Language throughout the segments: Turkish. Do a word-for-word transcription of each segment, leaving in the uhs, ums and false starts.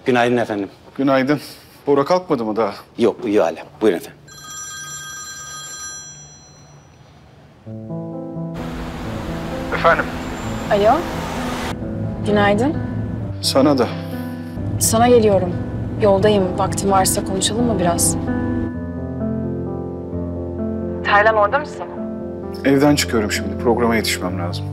Günaydın efendim. Günaydın. Bora kalkmadı mı daha? Yok, uyuyor hala. Buyurun efendim. Efendim? Alo. Günaydın. Sana da. Sana geliyorum. Yoldayım. Vaktin varsa konuşalım mı biraz? Taylan orada mısın? Evden çıkıyorum şimdi. Programa yetişmem lazım.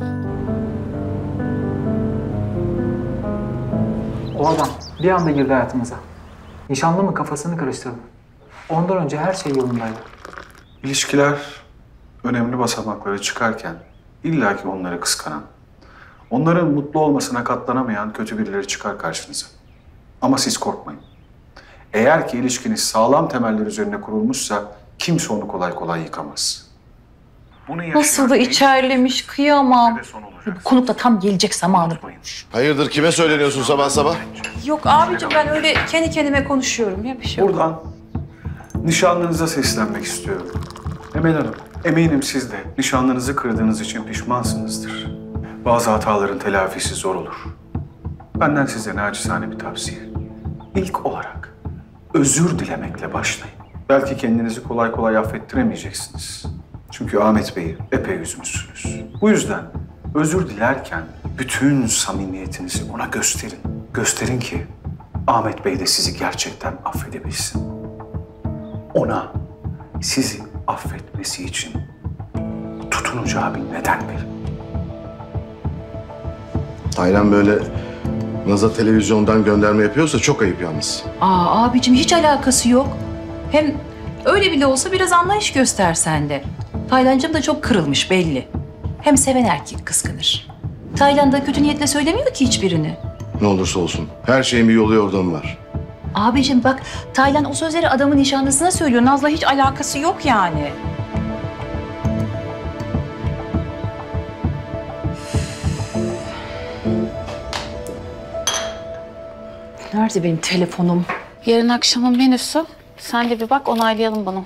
O adam bir anda girdi hayatımıza. Nişanlı mı kafasını karıştırdı. Ondan önce her şey yolundaydı. İlişkiler önemli basamaklara çıkarken illaki onları kıskanan, onların mutlu olmasına katlanamayan kötü birileri çıkar karşınıza. Ama siz korkmayın. Eğer ki ilişkiniz sağlam temeller üzerine kurulmuşsa kimse onu kolay kolay yıkamaz. Bunu Nasıl da içerlemiş, kıyamam. Bu konuk da tam gelecek zamanı bulmuş. Hayırdır, kime söyleniyorsun sabah sabah? Yok abicim, ben öyle kendi kendime konuşuyorum ya, bir şey yok. Buradan nişanlınıza seslenmek istiyorum. Emel Hanım, eminim siz de nişanlınızı kırdığınız için pişmansınızdır. Bazı hataların telafisi zor olur. Benden size naçizane bir tavsiye. İlk olarak özür dilemekle başlayın. Belki kendinizi kolay kolay affettiremeyeceksiniz. Çünkü Ahmet Bey'i epey üzmüşsünüz. Bu yüzden özür dilerken bütün samimiyetinizi ona gösterin. Gösterin ki Ahmet Bey de sizi gerçekten affedebilsin. Ona sizi affetmesi için tutunacağı bir neden verin. Taylan böyle Naz'a televizyondan gönderme yapıyorsa çok ayıp yalnız. Aa abicim, hiç alakası yok. Hem öyle bile olsa biraz anlayış göster sen de. Taylancığım da çok kırılmış belli. Hem seven erkek kıskanır. Taylan da kötü niyetle söylemiyor ki hiçbirini. Ne olursa olsun. Her şeyin bir yolu yordamı var. Abicim bak, Taylan o sözleri adamın nişanlısına söylüyor. Naz'la hiç alakası yok yani. Nerede benim telefonum? Yarın akşamın menüsü. Sen de bir bak, onaylayalım bunu.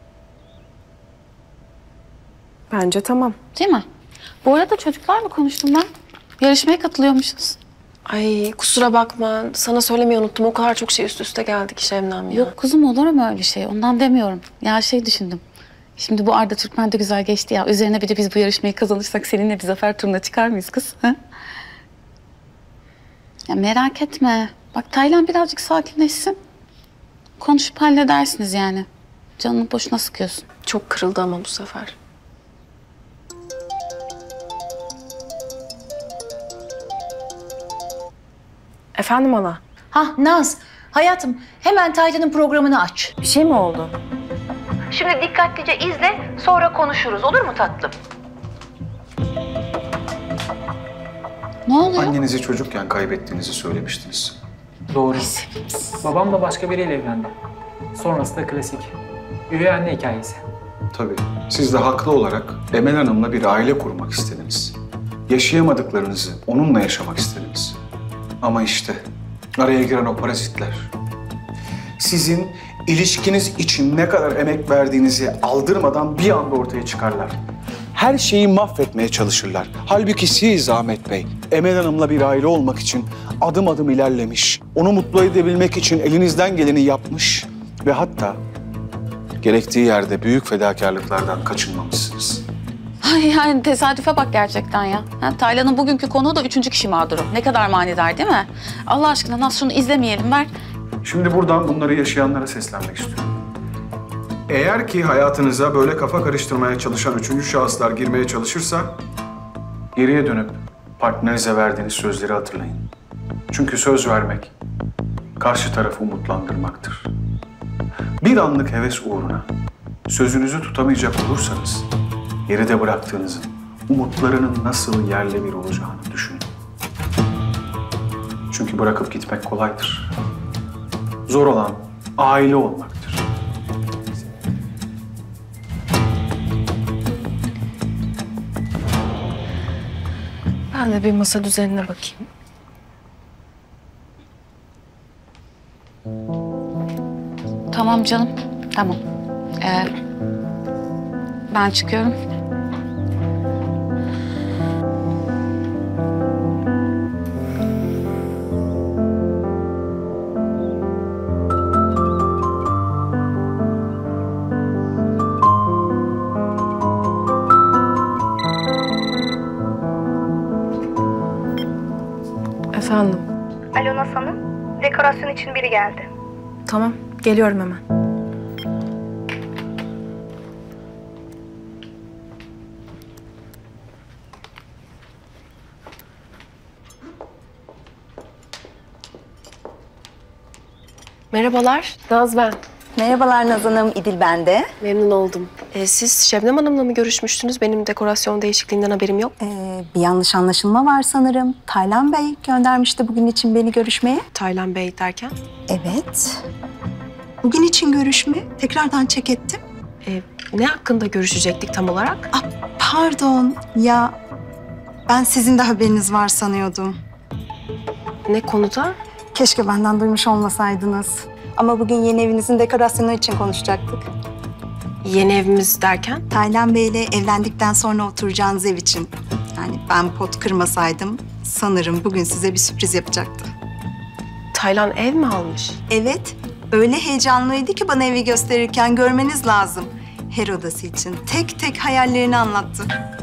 Bence tamam. Değil mi? Bu arada çocuklarla konuştum ben. Yarışmaya katılıyormuşuz. Ay kusura bakma. Sana söylemeyi unuttum. O kadar çok şey üst üste geldi ki Şebnem ya. Yok kuzum, olur mu öyle şey? Ondan demiyorum. Ya şey düşündüm. Şimdi bu Arda Türkmen de güzel geçti ya. Üzerine bir de biz bu yarışmayı kazanırsak seninle bir zafer turuna çıkar mıyız kız? Ha? Ya merak etme. Bak Taylan birazcık sakinleşsin. Konuşup halledersiniz yani. Canını boşuna sıkıyorsun. Çok kırıldı ama bu sefer. Efendim hala? Hah Naz, hayatım hemen Taylan'ın programını aç. Bir şey mi oldu? Şimdi dikkatlice izle, sonra konuşuruz. Olur mu tatlım? Ne oluyor? Annenizi çocukken kaybettiğinizi söylemiştiniz. Doğru. Babam da başka biriyle evlendi. Sonrası da klasik. Üvey anne hikayesi. Tabii. Siz de haklı olarak Emel Hanım'la bir aile kurmak istediniz. Yaşayamadıklarınızı onunla yaşamak istediniz. Ama işte araya giren o parazitler. Sizin ilişkiniz için ne kadar emek verdiğinizi aldırmadan bir anda ortaya çıkarlar. Her şeyi mahvetmeye çalışırlar. Halbuki siz Ahmet Bey, Emel Hanım'la bir aile olmak için adım adım ilerlemiş, onu mutlu edebilmek için elinizden geleni yapmış ve hatta gerektiği yerde büyük fedakarlıklardan kaçınmamışsınız. Ay yani tesadüfe bak gerçekten ya. Ha, Taylan'ın bugünkü konuğu da üçüncü kişi mağduru. Ne kadar manidar değil mi? Allah aşkına Naz, şunu izlemeyelim, ver. Şimdi buradan bunları yaşayanlara seslenmek istiyorum. Eğer ki hayatınıza böyle kafa karıştırmaya çalışan üçüncü şahıslar girmeye çalışırsa geriye dönüp partnerinize verdiğiniz sözleri hatırlayın. Çünkü söz vermek karşı tarafı umutlandırmaktır. Bir anlık heves uğruna sözünüzü tutamayacak olursanız geride bıraktığınızın umutlarının nasıl yerle bir olacağını düşünün. Çünkü bırakıp gitmek kolaydır. Zor olan aile olmaktır. Ben de bir masa düzenine bakayım. Tamam canım, tamam. Ee, ben çıkıyorum. Alo Naz Hanım, dekorasyon için biri geldi. Tamam, geliyorum hemen. Merhabalar, Naz ben. Merhabalar Naz Hanım, İdil ben de. Memnun oldum. Ee, siz Şebnem Hanım'la mı görüşmüştünüz? Benim dekorasyon değişikliğinden haberim yok. Ee, bir yanlış anlaşılma var sanırım. Taylan Bey göndermişti bugün için beni görüşmeye. Taylan Bey derken? Evet. Bugün için görüşme. Tekrardan çek ettim. Ee, ne hakkında görüşecektik tam olarak? Ah, pardon. Ya ben sizin de haberiniz var sanıyordum. Ne konuda? Keşke benden duymuş olmasaydınız. Ama bugün yeni evinizin dekorasyonu için konuşacaktık. Yeni evimiz derken? Taylan Bey'le evlendikten sonra oturacağınız ev için. Yani ben pot kırmasaydım sanırım bugün size bir sürpriz yapacaktı. Taylan ev mi almış? Evet, öyle heyecanlıydı ki bana evi gösterirken görmeniz lazım. Her odası için tek tek hayallerini anlattı.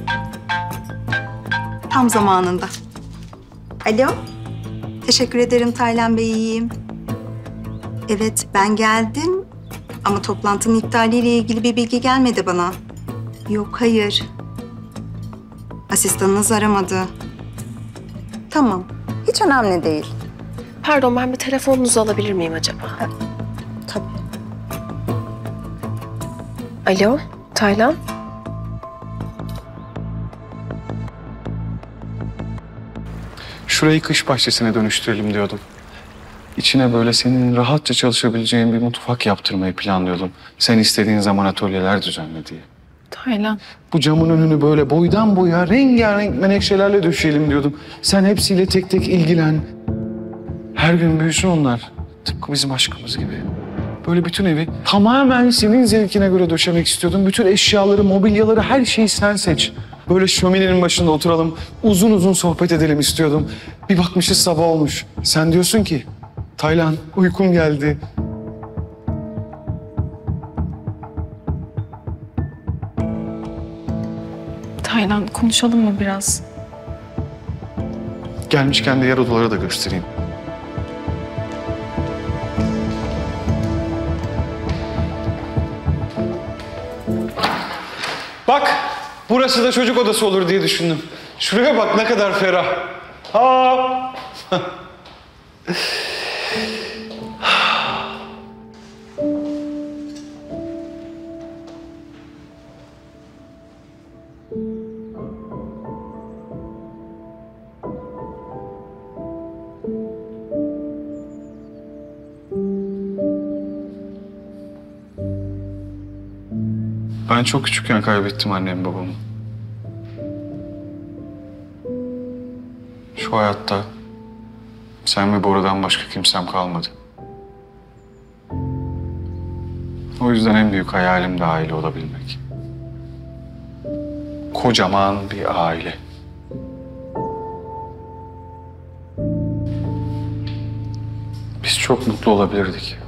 Tam zamanında. Alo, teşekkür ederim Taylan Bey, iyiyim. Evet, ben geldim ama toplantının iptaliyle ilgili bir bilgi gelmedi bana. Yok, hayır. Asistanınız aramadı. Tamam, hiç önemli değil. Pardon, ben bir telefonunuzu alabilir miyim acaba? Tabii. Alo, Taylan? Şurayı kış bahçesine dönüştürelim diyordum. İçine böyle senin rahatça çalışabileceğin bir mutfak yaptırmayı planlıyordum. Sen istediğin zaman atölyeler düzenle diye. Taylan. Bu camın önünü böyle boydan boya rengarenk menekşelerle döşeyelim diyordum. Sen hepsiyle tek tek ilgilen. Her gün büyüsün onlar. Tıpkı bizim aşkımız gibi. Böyle bütün evi tamamen senin zevkine göre döşemek istiyordum. Bütün eşyaları, mobilyaları, her şeyi sen seç. Böyle şöminenin başında oturalım, uzun uzun sohbet edelim istiyordum. Bir bakmışız sabah olmuş. Sen diyorsun ki, Taylan uykum geldi. Taylan, konuşalım mı biraz? Gelmişken de yer odaları da göstereyim. Bak, burası da çocuk odası olur diye düşündüm. Şuraya bak ne kadar ferah. Ha. Ben çok küçükken kaybettim annemi babamı. Şu hayatta sen ve Bora'dan başka kimsem kalmadı. O yüzden en büyük hayalim de aile olabilmek. Kocaman bir aile. Biz çok mutlu olabilirdik.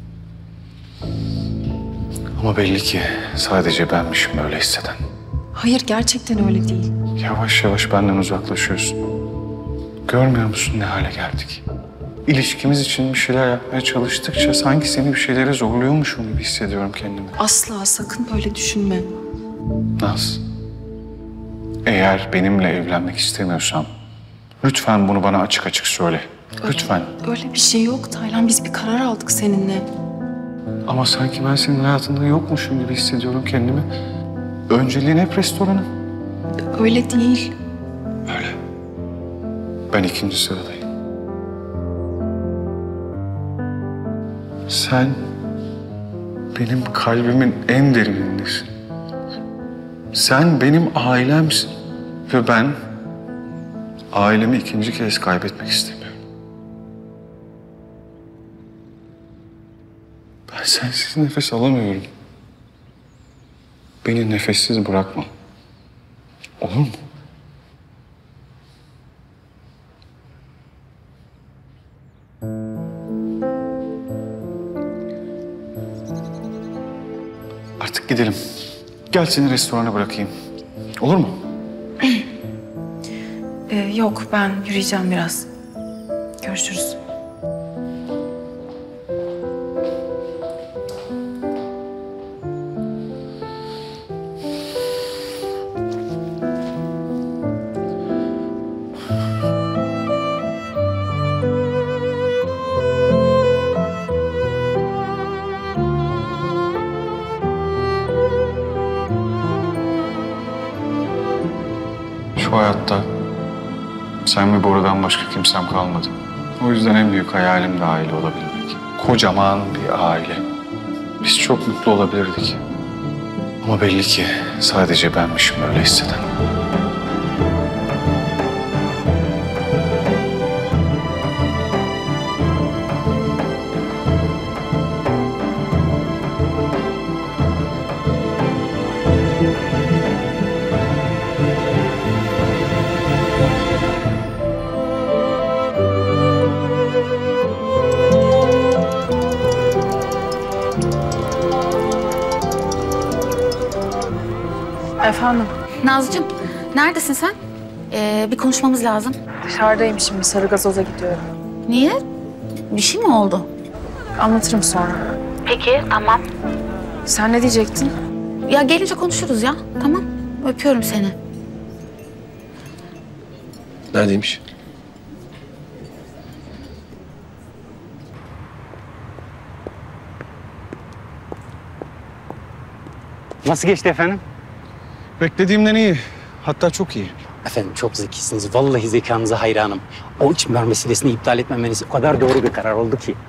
Ama belli ki sadece benmişim öyle hisseden. Hayır, gerçekten öyle değil. Yavaş yavaş benden uzaklaşıyorsun. Görmüyor musun ne hale geldik? İlişkimiz için bir şeyler yapmaya çalıştıkça sanki seni bir şeylere zorluyormuşum gibi hissediyorum kendimi. Asla, sakın böyle düşünme. Naz, eğer benimle evlenmek istemiyorsan lütfen bunu bana açık açık söyle. Lütfen. Öyle bir şey yok Taylan. Biz bir karar aldık seninle. Ama sanki ben senin hayatında yokmuşum gibi hissediyorum kendimi. Önceliğin hep restoranın. Öyle değil. Öyle. Ben ikinci sıradayım. Sen benim kalbimin en derinlindesin. Sen benim ailemsin. Ve ben ailemi ikinci kez kaybetmek istemiyorum. Ben sensiz nefes alamıyorum. Beni nefessiz bırakma. Olur mu? Artık gidelim. Gel seni restorana bırakayım. Olur mu? Ee, yok, ben yürüyeceğim biraz. Görüşürüz. Şu hayatta sen ve Bora'dan başka kimsem kalmadı. O yüzden en büyük hayalim de aile olabilmek. Kocaman bir aile. Biz çok mutlu olabilirdik. Ama belli ki sadece benmişim öyle hisseden. Efendim, Nazcığım, neredesin sen? Ee, bir konuşmamız lazım. dışarıdayım şimdi. Sarı gazoza gidiyorum. Niye? Bir şey mi oldu? Anlatırım sonra. Peki, tamam. Sen ne diyecektin? Ya gelince konuşuruz ya. Tamam. Öpüyorum seni. Neredeymiş? Nasıl geçti efendim? Beklediğimden iyi. Hatta çok iyi. Efendim çok zekisiniz. Vallahi zekanıza hayranım. O içimler meselesini iptal etmemeniz o kadar doğru bir karar oldu ki.